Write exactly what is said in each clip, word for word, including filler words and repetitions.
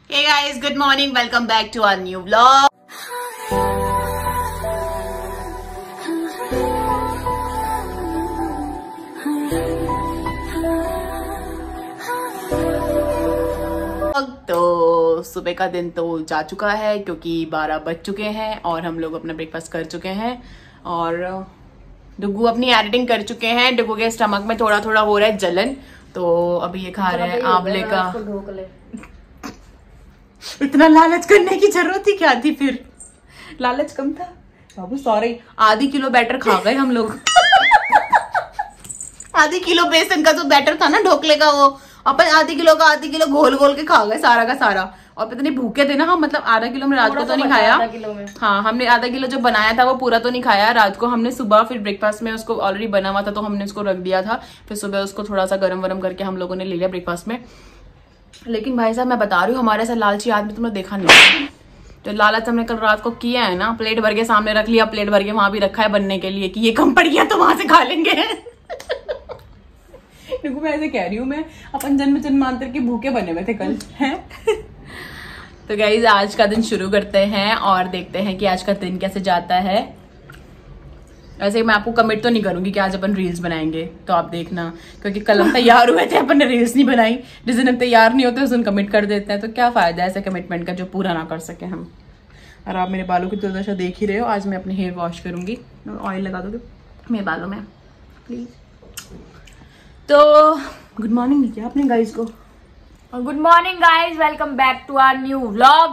Hey guys, good morning. Welcome back to our new vlog. तो सुबह का दिन तो जा चुका है क्योंकि बारह बज चुके हैं और हम लोग अपना ब्रेकफास्ट कर चुके हैं और डुगू अपनी एडिटिंग कर चुके हैं। डुगू के स्टमक में थोड़ा थोड़ा हो रहा है जलन, तो अभी ये खा रहे हैं आंवले का। इतना लालच करने की जरूरत ही क्या थी, फिर लालच कम था बाबू। सॉरी, आधी किलो बैटर खा गए हम लोग। आधी किलो बेसन का जो बैटर था ना ढोकले का, वो अपन आधी किलो का आधी किलो घोल घोल के खा गए सारा का सारा। और पता नहीं भूखे थे ना हम, मतलब आधा किलो में रात को तो नहीं खाया। हाँ, हमने आधा किलो जो बनाया था वो पूरा तो नहीं खाया रात को। हमने सुबह फिर ब्रेकफास्ट में उसको ऑलरेडी बना हुआ था तो हमने उसको रख दिया था। फिर सुबह उसको थोड़ा सा गरम वरम करके हम लोगों ने ले लिया ब्रेकफास्ट में। लेकिन भाई साहब मैं बता रही हूँ, हमारे ऐसा लालची आदमी तुमने देखा नहीं। तो लालच हमने कल रात को किया है ना, प्लेट भर के सामने रख लिया, प्लेट भर के वहां भी रखा है बनने के लिए कि ये कम पड़ गया तो वहां से खा लेंगे। देखो मैं ऐसे कह रही हूँ, मैं अपन जन्म जन्मांतर के भूखे बने हुए थे कल हैं। तो गाइज आज का दिन शुरू करते हैं और देखते हैं कि आज का दिन कैसे जाता है। वैसे मैं आपको कमिट तो नहीं करूंगी कि आज अपन रील्स बनाएंगे, तो आप देखना, क्योंकि कल हम तैयार हुए थे, अपन ने रील्स नहीं बनाई। जिस दिन हम तैयार नहीं होते उस दिन कमिट कर देते हैं, तो क्या फायदा है ऐसे कमिटमेंट का जो पूरा ना कर सके हम। और आप मेरे बालों की दुर्दशा देख ही रहे हो। आज मैं अपने हेयर वॉश करूंगी, ऑयल लगा दोगे मेरे बालों में प्लीज। तो गुड मॉर्निंग नहीं किया आपने गाइज को। और good morning guys, welcome back to our new vlog.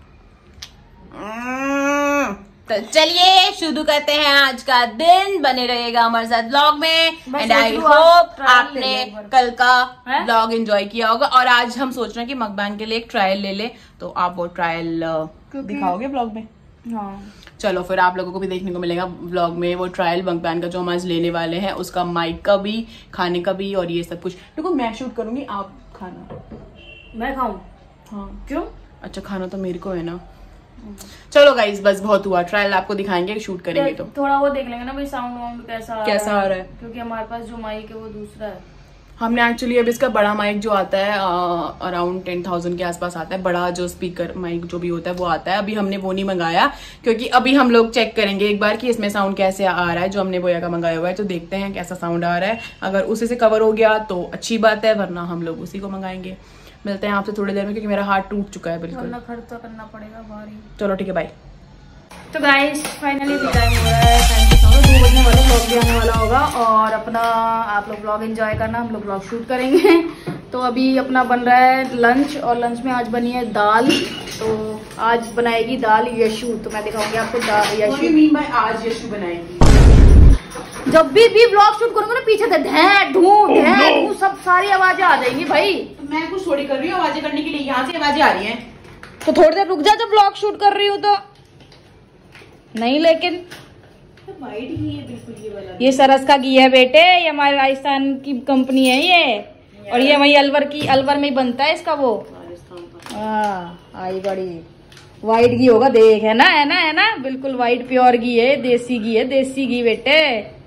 तो चलिए शुरू करते हैं आज का दिन। बने रहेगा हमारे साथ व्लॉग में एंड आई होप आपने कल का व्लॉग एंजॉय किया होगा। और आज हम सोच रहे हैं कि मकबैन के लिए एक ट्रायल ले ले, तो आप वो ट्रायल दिखाओगे व्लॉग में। हाँ चलो फिर आप लोगों को भी देखने को मिलेगा व्लॉग में वो ट्रायल मकबैन का जो हम आज लेने वाले हैं, उसका माइक का भी, खाने का भी और ये सब कुछ। देखो मैं शूट करूंगी, आप खाना। मैं खाऊं? हाँ क्यों? अच्छा खाना तो मेरे को है ना। चलो गाइस बस बहुत हुआ, ट्रायल आपको दिखाएंगे शूट करेंगे तो थोड़ा वो देख लेंगे ना भाई, साउंड वाउंड कैसा कैसा आ रहा है, क्योंकि हमारे पास जो माइक है वो दूसरा है। हमने एक्चुअली अब इसका बड़ा माइक जो आता है अराउंड टेन थाउजेंड के आसपास आता है, बड़ा जो स्पीकर माइक जो भी होता है वो आता है। अभी हमने वो नहीं मंगाया क्योंकि अभी हम लोग चेक करेंगे एक बार कि इसमें साउंड कैसे आ रहा है। जो हमने बोया का मंगाया हुआ है, तो देखते हैं कैसा साउंड आ रहा है। अगर उसी से कवर हो गया तो अच्छी बात है, वरना हम लोग उसी को मंगाएंगे। मिलते हैं आपसे थोड़ी देर में क्योंकि मेरा हाथ टूट चुका है बिल्कुल। खर्चा करना पड़ेगा भारी। चलो ठीक है बाय। तो गाइस फाइनली टाइम हो रहा है, दो बजने वाले व्लॉग भी आने वाला होगा और अपना आप लोग व्लॉग एंजॉय करना, हम लोग व्लॉग शूट करेंगे। तो अभी अपना बन रहा है लंच और लंच में आज बनी है दाल। तो आज बनाएगी दाल यशु, तो मैं दिखाऊंगी आपको दाल यशु। मीन बाय आज यशु बनाएगी। जब भी भी व्लॉग शूट करूंगा ना पीछे से ढै ढू ढै ढू सब सारी आवाजें आ जाएंगी भाई। तो मैं कुछ थोड़ी कर रही हूँ आवाजें करने के लिए, यहाँ से आवाजें आ रही हैं। तो थोड़ी देर रुक जा, जब व्लॉग शूट कर रही हूँ तो नहीं। लेकिन वाइट घी है बिल्कुल ये वाला, ये सरस का घी है बेटे, ये हमारे राजस्थान की कंपनी है ये। और ये वही अलवर की, अलवर में ही बनता है इसका वो। हाँ आई बड़ी वाइट घी होगा, देख है ना, है ना, है ना, बिल्कुल वाइट प्योर घी है, देसी घी है, देसी घी बेटे।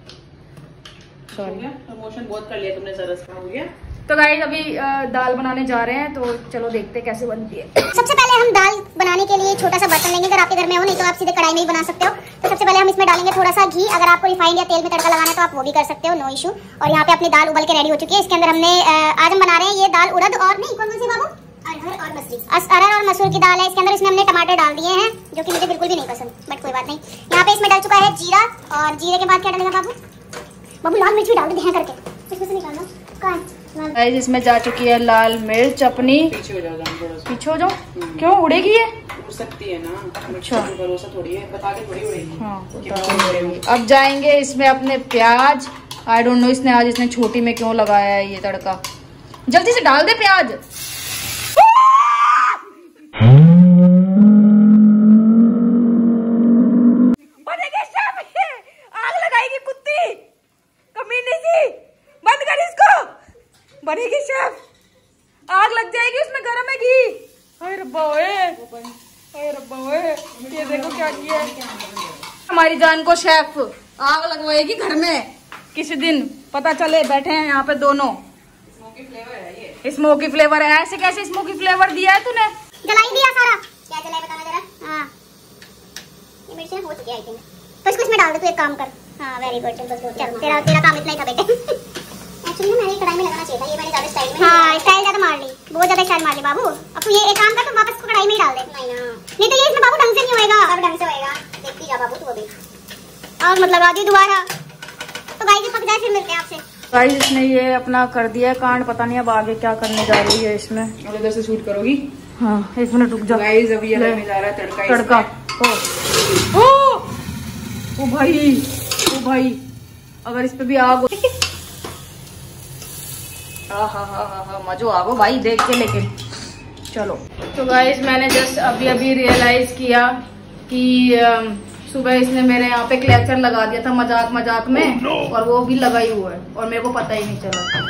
सॉरी प्रमोशन बहुत कर लिया तुमने सरस का, हो गया। तो गाइस अभी दाल बनाने जा रहे हैं, तो चलो देखते कैसे बनती है। सबसे पहले हम दाल बनाने के लिए छोटा सा बर्तन लेंगे। अगर आपके घर में हो, नहीं तो आप सीधे कढ़ाई में ही बना सकते हो। तो सबसे पहले हम इसमें डालेंगे थोड़ा सा घी। अगर आपको रिफाइंड या तेल में तड़का लगाना है तो आप वो भी कर सकते हो, नो इशू। और यहाँ पे अपनी दाल उबल के रेडी हो चुकी है। इसके अंदर हमने आज हम बना रहे हैं ये दाल उड़द और नहीं कौन कौन सी बाबू, अरहर और मसूर, अरहर और मसूर की दाल है। इसके अंदर इसमें हमने टमाटर डाल दिए हैं जो कि मुझे बिल्कुल भी नहीं पसंद, बट कोई बात नहीं। यहाँ पे इसमें डल चुका है जीरा, और जीरे के बाद क्या डालेगा बाबू? बाबू लाल मिर्च भी डाल दे करके, इसमें से निकालना कहाँ है? गाइस इसमें जा चुकी है लाल मिर्च अपनी। पीछे हो जाओ, पीछे हो जाओ, क्यों उड़ेगी ये? उड़ सकती है ना, अच्छा भरोसा थोड़ी है, बता के थोड़ी उड़ेगी। हाँ अब जाएंगे इसमें अपने प्याज। आई डोंट नो इसने आज इसने छोटी में क्यों लगाया है ये तड़का। जल्दी से डाल दे प्याज। आग लगाएगी कुत्ती, कमीनी सी, बंद कर इसको, बनेगी शेफ, आग लग जाएगी उसमें, गरम है घी। हाय रब्बा ओए, हाय रब्बा ओए, ये देखो क्या किया है हमारी जान को। शेफ आग लगवाएगी घर में किसी दिन, पता चले बैठे हैं यहाँ पे दोनों। स्मोकी फ्लेवर है ये, स्मोकी फ्लेवर है। ऐसे कैसे स्मोकी फ्लेवर दिया है तूने? जलाई आई थिंक। तो इसको इसमें डाल दे, तू एक काम कर। हाँ वेरी गुड, चल तेरा तेरा काम इतना ही था बेटे। एक्चुअली ना मैंने कढ़ाई में लगाना चाहिए था, ये मैंने ज्यादा स्टाइल में हाँ स्टाइल ज्यादा मार ली, बहुत ज्यादा स्टाइल मार ली बाबू। अब तू ये एक काम कर, तू वापस कढ़ाई में ही डाल दे। नहीं ना, नहीं तो ये इसमें बाबू ढंग से नहीं होएगा। अब ढंग से होएगा, देखती जा बाबू तू अभी। और मत लगा दी दोबारा, तो गाइस ये पक जाए फिर मिलते हैं आपसे। गाइस इसने ये अपना कर दिया कांड, पता नहीं अब आगे क्या करने जा रही है इसमें। और इधर से शूट करोगी? हाँ एक मिनट रुक जा। गाइस अभी ये लगने जा रहा है तड़का। तड़का ओ ओ भाई, ओ भाई अगर इस पे भी आग हाँ हाँ हाँ हाँ हाँ मजो आगो भाई देख के। लेकिन चलो तो गाइस मैंने जस्ट अभी अभी रियलाइज किया कि सुबह इसने मेरे यहाँ पे क्लेचर लगा दिया था मजाक मजाक में oh, no. और वो भी लगा ही हुआ है और मेरे को पता ही नहीं चला।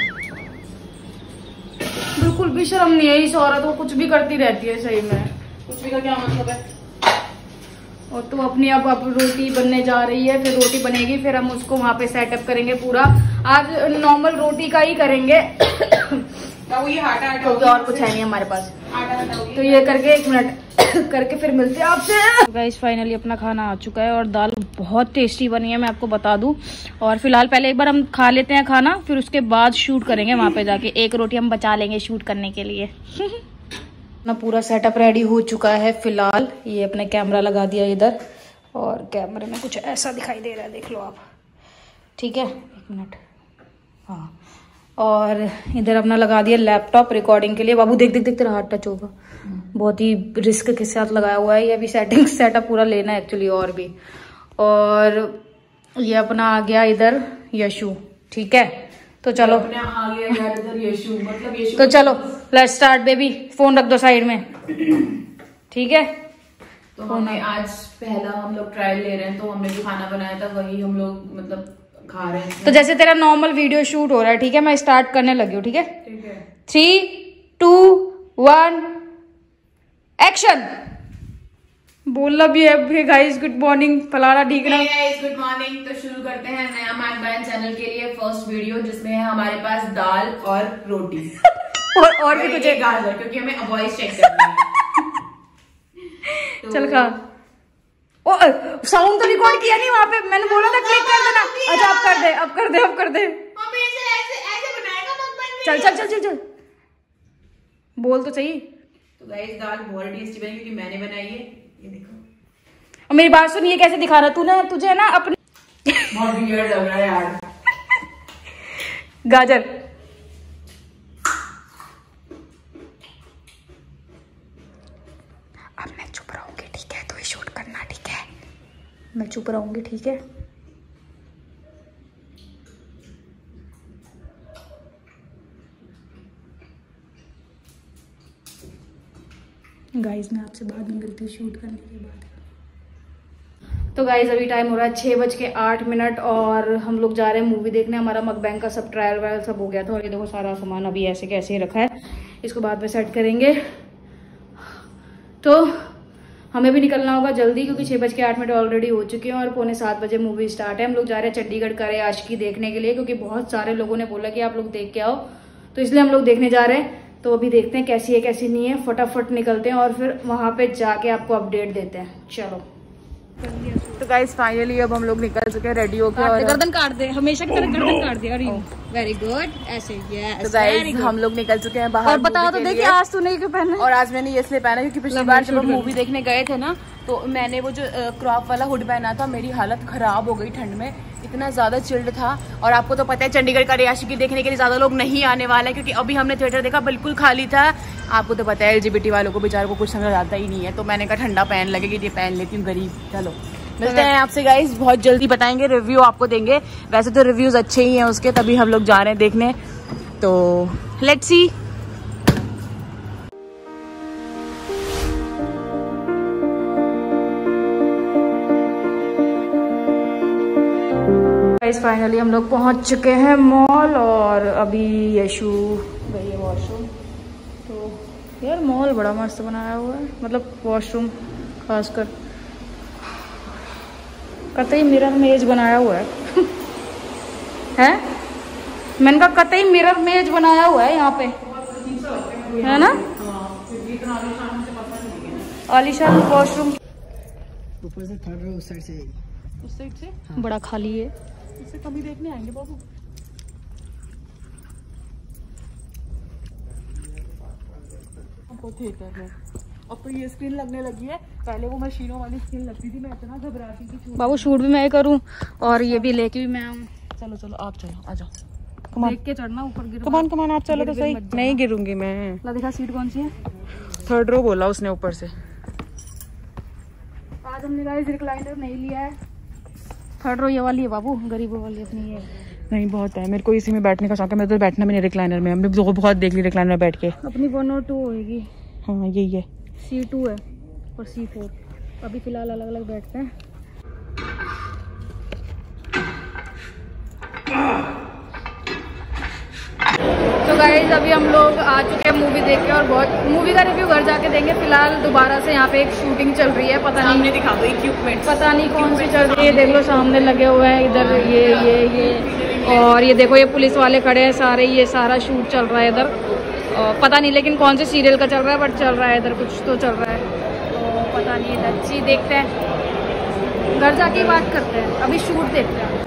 बिल्कुल भी शर्म नहीं है इस औरत को, कुछ भी करती रहती है सही में। कुछ भी का क्या मतलब है? और तो अपनी अब अब रोटी बनने जा रही है, फिर रोटी बनेगी, फिर हम उसको वहाँ पे सेटअप करेंगे पूरा। आज नॉर्मल रोटी का ही करेंगे क्योंकि और कुछ है नहीं हमारे पास। तो ये करके एक मिनट करके फिर मिलते हैं आपसे। गाइस फाइनली अपना खाना आ चुका है और दाल बहुत टेस्टी बनी है, मैं आपको बता दूं। और फिलहाल पहले एक बार हम खा लेते हैं खाना, फिर उसके बाद शूट करेंगे वहाँ पे जाके। एक रोटी हम बचा लेंगे शूट करने के लिए। अपना पूरा सेटअप रेडी हो चुका है फिलहाल। ये अपने कैमरा लगा दिया इधर और कैमरे में कुछ ऐसा दिखाई दे रहा है, देख लो आप। ठीक है एक मिनट, हाँ। और इधर अपना लगा दिया लैपटॉप रिकॉर्डिंग के लिए। बाबू देख देख देख तेरा हाथ टच होगा, बहुत ही रिस्क के साथ लगाया हुआ है ये। अभी सेटिंग सेटअप पूरा लेना है एक्चुअली और भी। और ये अपना आ गया इधर यशु। ठीक है तो चलो आ गया यार इधर यशु, मतलब यशु। तो चलो लेट्स स्टार्ट बेबी। फोन रख दो साइड में, ठीक है। तो हमें आज पहला हम लोग ट्रायल ले रहे हैं, तो हमने जो खाना बनाया था वही हम लोग मतलब खा रहे हैं। तो जैसे तेरा नॉर्मल वीडियो शूट हो रहा है, ठीक है, मैं स्टार्ट करने लगी हूँ। ठीक है ठीक है, थ्री टू वन एक्शन। बोलना भी है गाइस गुड मॉर्निंग फलाना ठीक ना। Good morning. तो शुरू करते हैं नया मैक बैन चैनल के लिए फर्स्ट वीडियो, जिसमें है हमारे पास दाल और रोटी और और भी कुछ एक गाजर, क्योंकि हमें वॉइस चेक करना है। तो... चल खा। ओ साउंड तो रिकॉर्ड किया नहीं वहाँ पे, मैंने बोला था क्लिक कर देना। अच्छा अब कर दे, अब कर दे, अब कर दे। चल चल चल चल चल बोल तो सही। तो गाइस दाल बहुत टेस्टी बनी क्योंकि मैंने बनाई है, ये देखो। और मेरी बात सुन, ये कैसे दिखा रहा तूने? तुझे ना अपनी बहुत वियर्ड लग रहा है यार। गाजर अब मैं चुप रहूंगी, ठीक है? तो ये शूट करना, ठीक है? मैं चुप रहूंगी, ठीक है? गाइस मैं आपसे बाद में मिलती हूँ शूट करने के बाद। तो गाइस अभी टाइम हो रहा है छः बज के आठ मिनट और हम लोग जा रहे हैं मूवी देखने। हमारा मकबैंक का सब ट्रायल वायल सब हो गया था और ये देखो सारा सामान अभी ऐसे कैसे ही रखा है, इसको बाद में सेट करेंगे। तो हमें भी निकलना होगा जल्दी क्योंकि छः बज के आठ मिनट ऑलरेडी हो चुके हैं और पौने सात बजे मूवी स्टार्ट है। हम लोग जा रहे हैं चंडीगढ़ करे आशिकी देखने के लिए क्योंकि बहुत सारे लोगों ने बोला कि आप लोग देख के आओ, तो इसलिए हम लोग देखने जा रहे हैं। तो अभी देखते हैं कैसी है कैसी नहीं है, फटाफट निकलते हैं और फिर वहां पे जाके आपको अपडेट देते हैं। चलो तो गाइस फाइनली अब हम लोग निकल चुके हैं रेडी होकर। और गर्दन काट दे, हमेशा की तरह गर्दन काट दे। वेरी गुड, ऐसे यस। तो गाइस हम लोग निकल चुके हैं बाहर। और बता तो देखिए आज तूने क्यों पहना है? और आज मैंने ये इसलिए पहना क्योंकि पिछली बार जब हम मूवी देखने गए थे ना, तो मैंने वो जो क्रॉप वाला हुड पहना था, मेरी हालत खराब हो गई ठंड में, इतना ज्यादा चिल्ड था। और आपको तो पता है चंडीगढ़ का आशिकी देखने के लिए ज्यादा लोग नहीं आने वाले क्योंकि अभी हमने थिएटर देखा बिल्कुल खाली था। आपको तो पता है एलजीबीटी वालों को बेचारों को कुछ समझ आता ही नहीं है, तो मैंने कहा ठंडा पहन लगेगी ये पहन लेती हूँ गरीब। चलो मिलते हैं आपसे गाइस, बहुत जल्दी बताएंगे, रिव्यू आपको देंगे। वैसे तो रिव्यूज अच्छे ही हैं उसके, तभी हम लोग जा रहे हैं देखने। तो लेट्स सी। गाइस फाइनली हम लोग पहुंच चुके हैं मॉल और अभी यशु गई है वॉशरूम। तो यार मॉल बड़ा मस्त बनाया हुआ है, मतलब वॉशरूम खासकर कतई मिरर मेज बनाया हुआ है हैं? मैंने कहा कतई मिरर मेज बनाया हुआ है यहाँ पे, है ना? आलीशान वॉशरूम ऊपर से थर्ड रो उस साइड से उस साइड से बड़ा खाली है, उससे कभी देखने आएंगे बाबू। थिएटर में अब तो ये स्क्रीन लगने लगी है, पहले वो मशीनों वाली स्क्रीन लगती थी, मैं इतना घबराती थी। बाबू शूट भी मैं करूँ और ये भी लेके भी मैं आऊँ। चलो चलो आप चलो, आ जाओ। देख के चढ़ना, ऊपर गिर कमान कमान आप चलो तो सही। नहीं गिरूंगी मैं। ला दिखा सीट कौन सी है। थर्ड रो बोला उसने ऊपर से। आज हमने गाइस रिक्लाइनर नहीं लिया है, थर्ड रो ये वाली है बाबू, गरीबों वाली अपनी है। नहीं बहुत है, मेरे को इसी में बैठने का शौक है। मेरे तो बैठना भी नहीं रिक्लाइनर में, हमने बहुत देख ली रिक्लाइनर में बैठ के। अपनी वन और टू होगी। हाँ यही है, सी टू है और सी फोर। अभी फिलहाल अलग अलग बैठते हैं। तो गाइस अभी हम लोग आ चुके हैं मूवी देख के, और बहुत मूवी का रिव्यू घर जाके देंगे। फिलहाल दोबारा से यहाँ पे एक शूटिंग चल रही है, पता नहीं, सामने दिखा दो इक्विपमेंट, पता नहीं कौन सी चल रही है। देख लो सामने लगे हुए हैं इधर, ये ये ये और ये देखो ये पुलिस वाले खड़े हैं सारे, ये सारा शूट चल रहा है इधर। और पता नहीं लेकिन कौन से सीरियल का चल रहा है, बट चल रहा है इधर, कुछ तो चल रहा है, तो पता नहीं। इधर ची देखते हैं, घर जाके बात करते हैं, अभी शूट देखते हैं।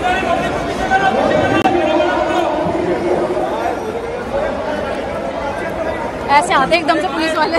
ऐसे आते एकदम से पुलिस वाले।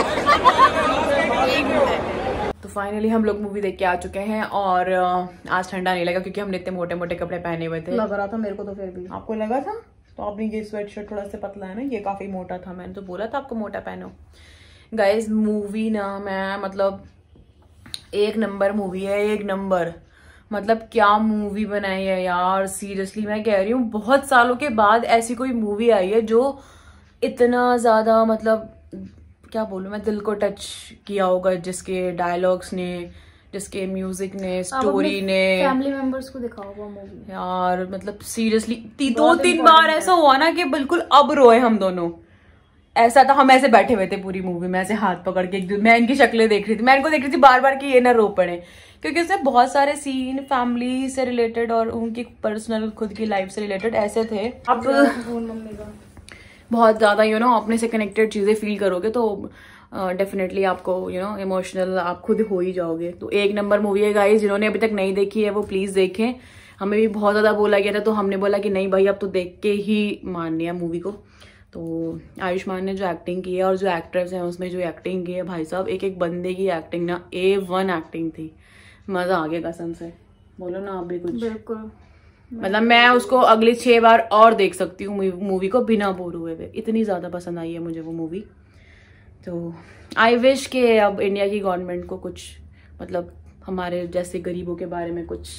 तो फाइनली हम लोग मूवी देख के आ चुके हैं, और आज ठंडा नहीं लगा क्योंकि हमने इतने मोटे मोटे कपड़े पहने हुए थे। लग रहा था मेरे को तो, फिर भी आपको लगा था? तो आपने ये स्वेटशर्ट थोड़ा सा पतला है ना, ये काफी मोटा था, मैंने तो बोला था आपको मोटा पहनो। गाइज मूवी ना, मैं मतलब एक नंबर मूवी है, एक नंबर। मतलब क्या मूवी बनाई है यार, सीरियसली मैं कह रही हूँ, बहुत सालों के बाद ऐसी कोई मूवी आई है जो इतना ज्यादा, मतलब क्या बोलूं मैं, दिल को टच किया होगा, जिसके डायलॉग्स ने, जिसके म्यूजिक ने, स्टोरी ने। फैमिली मेंबर्स को दिखाओ वो मूवी यार, मतलब सीरियसली दो तीन बार ऐसा हुआ ना कि बिल्कुल अब रोए हम दोनों। ऐसा था, हम ऐसे बैठे हुए थे पूरी मूवी में, ऐसे हाथ पकड़ के, मैं इनकी शक्लें देख रही थी, मैं इनको देख रही थी बार बार कि ये ना रो पड़े, क्योंकि उसमें बहुत सारे सीन फैमिली से रिलेटेड और उनकी पर्सनल खुद की लाइफ से रिलेटेड ऐसे थे। अब मम्मी का बहुत ज्यादा यू नो अपने से कनेक्टेड चीजें फील करोगे तो डेफिनेटली uh, आपको यू नो इमोशनल आप खुद हो ही जाओगे। तो एक नंबर मूवी है गाइस, जिन्होंने अभी तक नहीं देखी है वो प्लीज देखें। हमें भी बहुत ज्यादा बोला गया था, तो हमने बोला कि नहीं भाई अब तो देख के ही माननी है मूवी को। तो आयुष्मान ने जो एक्टिंग की है और जो एक्टर्स हैं उसमें जो एक्टिंग की है, भाई साहब एक एक बंदे की एक्टिंग ना ए वन एक्टिंग थी, मजा आ गया कसम से। बोलो ना आप भी कुछ। बिल्कुल, मतलब मैं उसको अगली छह बार और देख सकती हूँ मूवी को बिना बोर हुए हुए, इतनी ज्यादा पसंद आई है मुझे वो मूवी। तो आई विश के अब इंडिया की गवर्नमेंट को कुछ, मतलब हमारे जैसे गरीबों के बारे में कुछ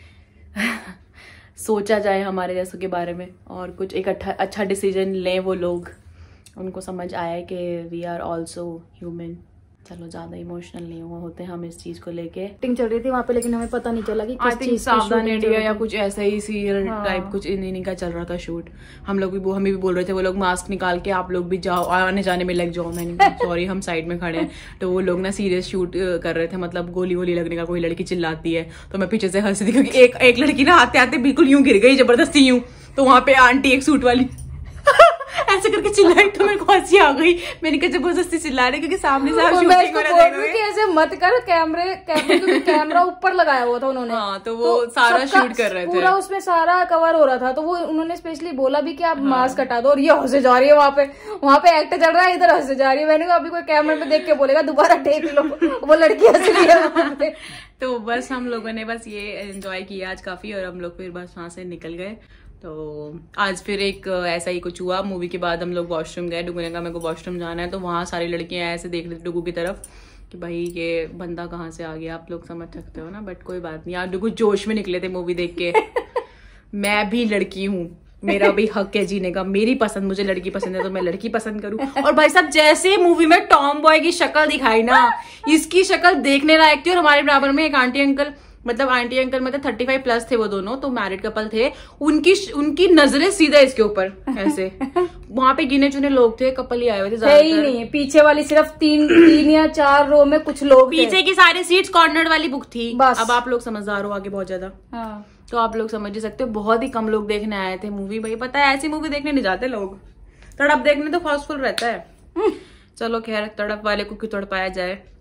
सोचा जाए, हमारे जैसों के बारे में, और कुछ एक अच्छा अच्छा डिसीजन लें वो लोग, उनको समझ आया कि वी आर ऑल्सो ह्यूमन। चलो ज्यादा इमोशनल नहीं हुआ होते हम इस चीज को लेके। एक्टिंग चल रही थी वहाँ पे, लेकिन हमें पता नहीं चला कि किस चीज की सावधान shooting इंडिया चल या रही कुछ ऐसा ही सीरियल हाँ। टाइप कुछ इन्हीं का चल रहा था शूट। हम लोग भी वो हमें भी बोल रहे थे, वो लोग मास्क निकाल के आप लोग भी जाओ, आने जाने में लग जाओ। मैंने सॉरी हम साइड में खड़े हैं। तो वो लोग ना सीरियस शूट कर रहे थे, मतलब गोली वोली लगने का, कोई लड़की चिल्लाती है तो मैं पीछे से हंसी थी, क्योंकि एक एक लड़की ना आते आते बिल्कुल यूं गिर गई जबरदस्ती यूं, तो वहां पे आंटी एक सूट वाली ऐसे करके चिल्लाई, तो मेरे को हंसी आ गई। मैंने कहा जबरदस्ती चिल्ला रहे क्योंकि सामने से आप शूटिंग कर रहे थे। ऐसे मत कर, कैमरे कैमरे कैमरा ऊपर लगाया हुआ था उन्होंने। हाँ, तो वो तो सारा शूट कर रहे थे, पूरा उसमें सारा कवर हो रहा था, तो वो उन्होंने स्पेशली बोला भी कि आप हाँ। मास्क हटा दो, और ये हंसे जा रही है वहाँ पे, वहाँ पे एक्ट चल रहा है, इधर हंसे जा रही है। मैंने कहा अभी कोई कैमरे में देख के बोलेगा दोबारा टेक लो, वो लड़की हंस रही है वहाँ पे। तो बस हम लोगों ने बस ये एंजॉय किया आज काफी, और हम लोग फिर बस वहां से निकल गए। तो आज फिर एक ऐसा ही कुछ हुआ। मूवी के बाद हम लोग वॉशरूम गए, डुगू ने कहा मेरे को वॉशरूम जाना है, तो वहाँ सारी लड़कियां ऐसे देख रही थी डुगू की तरफ कि भाई ये बंदा कहाँ से आ गया, आप लोग समझ सकते हो ना, बट कोई बात नहीं। यार डुगू जोश में निकले थे मूवी देख के। मैं भी लड़की हूँ, मेरा भी हक है जीने का, मेरी पसंद, मुझे लड़की पसंद है तो मैं लड़की पसंद करूँ। और भाई साहब जैसे मूवी में टॉम बॉय की शक्ल दिखाई ना, इसकी शक्ल देखने लायक थी। और हमारे बराबर में एक आंटी अंकल, मतलब आंटी अंकल मतलब थर्टी फाइव प्लस थे वो दोनों, तो मैरिड कपल थे, उनकी उनकी नजरें सीधा इसके ऊपर ऐसे। वहां पे गिने चुने लोग थे, कपल ही आए हुए थे, है ही नहीं। पीछे वाली सिर्फ तीन तीन या चार रो में कुछ लोग, पीछे की सारी सीट्स कॉर्नर वाली बुक थी बस। अब आप लोग समझदार हो आगे बहुत ज्यादा, हाँ। तो आप लोग समझ ही सकते हो, बहुत ही कम लोग देखने आए थे मूवी। भाई पता है ऐसी मूवी देखने नहीं जाते लोग, तड़प देखने तो हाउसफुल रहता है। चलो खैर, तड़प वाले को क्यों तड़पाया जाए,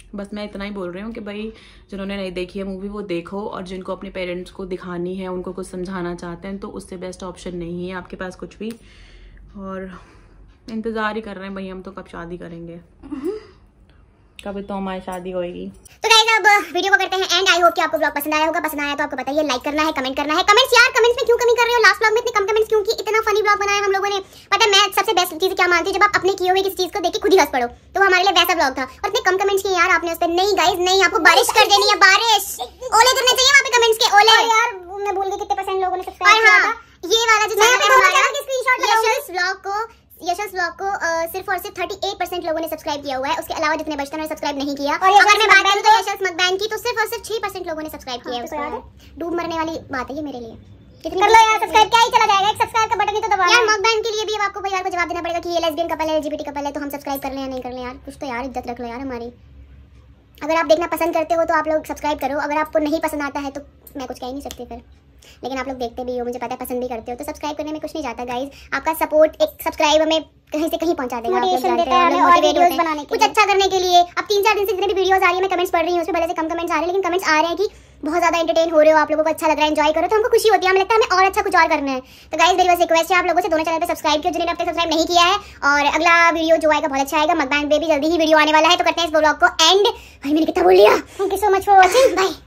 बस मैं इतना ही बोल रही हूँ कि भाई जिन्होंने नहीं देखी है मूवी वो देखो, और जिनको अपने पेरेंट्स को दिखानी है, उनको कुछ समझाना चाहते हैं, तो उससे बेस्ट ऑप्शन नहीं है आपके पास कुछ भी। और इंतज़ार ही कर रहे हैं भाई हम तो, कब शादी करेंगे, कभी तो हमारी शादी होएगी। तो गाइस अब वीडियो को करते हैं एंड। आई होप कि आपको ब्लॉग पसंद आया होगा। पसंद आया तो आपको बताइए, लाइक करना है, कमेंट करना है। कमेंट्स यार, कमेंट्स में क्यों कमी कर रहे हो? लास्ट ब्लॉग में इतने कम कमेंट्स क्यों? कि इतना फनी ब्लॉग बनाया हम लोगों ने। पता है मैं सबसे बेस्ट चीज क्या मानती हूँ, जब आप अपने किए हुए किसी चीज को देख के खुद ही हंस पड़ो, तो हमारे लिए वैसा ब्लॉग था। और इतने कम कमेंट्स किए यार आपने उस पर। नहीं गाइस नहीं, आपको बारिश कर देनी है, बारिश ओले गिरने चाहिए वहाँ पे कमेंट्स के, ओले। यार मैं भूल गई कितने परसेंट लोगों ने सब्सक्राइब किया था। ये वाला जो चैनल है हमारा, स्क्रीनशॉट लगाओ। इस ब्लॉग को यशस ब्लॉग को uh, सिर्फ और सिर्फ अड़तीस परसेंट लोगों ने सब्सक्राइब किया हुआ है। उसके अलावा जितने बचते हैं उन्होंने सब्सक्राइब नहीं किया। और अगर मैं बात करूं तो यशस मकबैन की, तो सिर्फ और सिर्फ छह परसेंट लोगों ने सब्सक्राइब किया है उसको। डूब मरने वाली बात है ये मेरे लिए। कर लो यार सब्सक्राइब, क्या ही चला जाएगा, एक सब्सक्राइब का बटन ही तो दबाओ यार। मकबैन के लिए भी अब आपको यार को जवाब देना पड़ेगा कि ये लेस्बियन कपल है, एलजीबीटी कपल है, तो हम सब्सक्राइब कर लें या नहीं कर लें यार? कुछ तो यार इज्जत रख लो यार हमारी। अगर आप देखना पसंद करते हो तो आप लोग सब्सक्राइब करो, अगर आपको नहीं पसंद आता है तो मैं कुछ कह ही नहीं सकती फिर। लेकिन आप लोग देखते भी हो, मुझे पता है पसंद भी करते हो, तो सब्सक्राइब करने में कुछ नहीं जाता गाइज। आपका सपोर्ट, एक सब्सक्राइब हमें कहीं से कहीं पहुंचा देगा, मोटिवेशन देता है हमें और वीडियोस बनाने के लिए, कुछ अच्छा करने के लिए। अब तीन चार दिन से जितने भी वीडियोस आ रही है, मैं कमेंट्स पढ़ रही हूँ, उसमें भले से कम कमेंट्स आ रहे हैं, लेकिन कमेंट्स आ रहे हैं कि बहुत ज्यादा एंटरटेन हो रहे हो, आप लोगों को अच्छा लग रहा है, एंजॉय करो, तो हमको खुशी होती है, हमें लगता है हमें और अच्छा कुछ और करना है। तो गाइज मेरी बस रिक्वेस्ट है आप लोगों से, दोनों चैनल पे सब्सक्राइब करो जिन्होंने अब तक सब्सक्राइब नहीं किया है। और अगला वीडियो जो आएगा बहुत अच्छा आएगा, मकबैन बेबी जल्दी ही वीडियो आने वाला है। तो करते हैं इस व्लॉग को एंड। भाई मैंने कितना बोल लिया। Thank you so much for watching, bye.